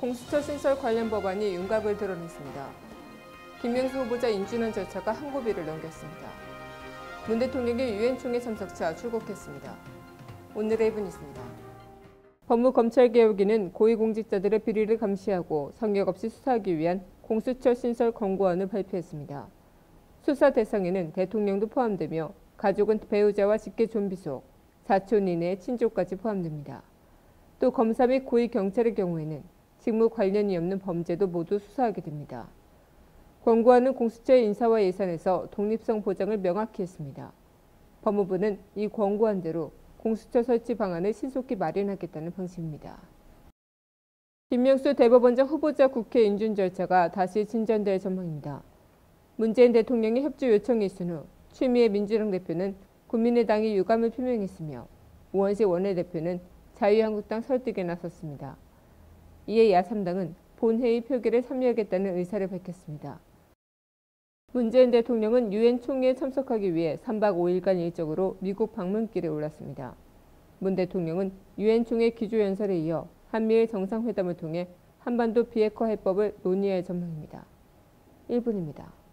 공수처 신설 관련 법안이 윤곽을 드러냈습니다. 김명수 후보자 인준원 절차가 한 고비를 넘겼습니다. 문 대통령이 유엔 총회 참석차 출국했습니다. 오늘의 1분이습니다. 법무검찰개혁위는 고위공직자들의 비리를 감시하고 성역 없이 수사하기 위한 공수처 신설 권고안을 발표했습니다. 수사 대상에는 대통령도 포함되며 가족은 배우자와 직계 존비속, 사촌 이내의 친족까지 포함됩니다. 또 검사 및 고위경찰의 경우에는 직무 관련이 없는 범죄도 모두 수사하게 됩니다. 권고안은 공수처의 인사와 예산에서 독립성 보장을 명확히 했습니다. 법무부는 이 권고안대로 공수처 설치 방안을 신속히 마련하겠다는 방침입니다. 김명수 대법원장 후보자 국회 인준 절차가 다시 진전될 전망입니다. 문재인 대통령의 협조 요청이 있은 후 추미애 민주당 대표는 국민의당이 유감을 표명했으며 우원식 원내대표는 자유한국당 설득에 나섰습니다. 이에 야3당은 본회의 표결에 참여하겠다는 의사를 밝혔습니다. 문재인 대통령은 유엔 총회에 참석하기 위해 3박 5일간 일정으로 미국 방문길에 올랐습니다. 문 대통령은 유엔 총회 기조연설에 이어 한미일 정상회담을 통해 한반도 비핵화 해법을 논의할 전망입니다. 1분입니다.